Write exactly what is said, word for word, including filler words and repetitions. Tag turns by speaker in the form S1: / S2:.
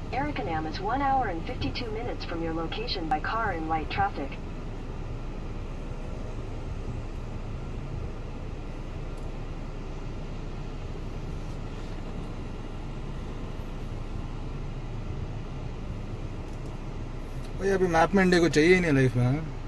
S1: Ericanam is one hour and fifty-two minutes from your location by car in light traffic.
S2: भाई अभी map में India को चाहिए ही नहीं लाइफ में.